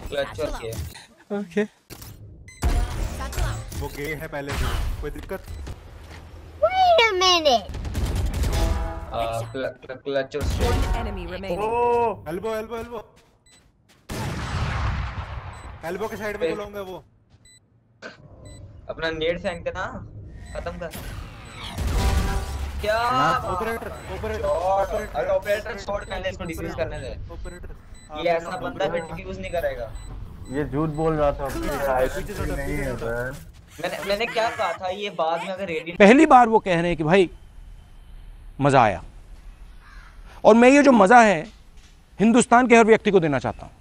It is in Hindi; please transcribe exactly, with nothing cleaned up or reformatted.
क्लच और किया। ओके वो गे है पहले से, कोई दिक्कत? Wait a minute. क्लच और One enemy remaining. Oh elbow elbow elbow elbow के साइड में बुलाऊंगा वो। अपना नेट फेंकते ना, खत्म कर। क्या ऑपरेटर ऑपरेटर शॉट, अरे ऑपरेटर शॉट पहले इसको डिफ्यूज करने दे। ऑपरेटर ये ऐसा बंदा फिर डिफ्यूज नहीं करेगा। ये झूठ बोल रहा था, नहीं है सर। मैंने मैंने क्या कहा था, ये बाद में अगर रेडी पहली बार वो कह रहे हैं कि भाई मजा आया, और मैं ये जो मजा है हिंदुस्तान के हर व्यक्ति को देना चाहता हूं।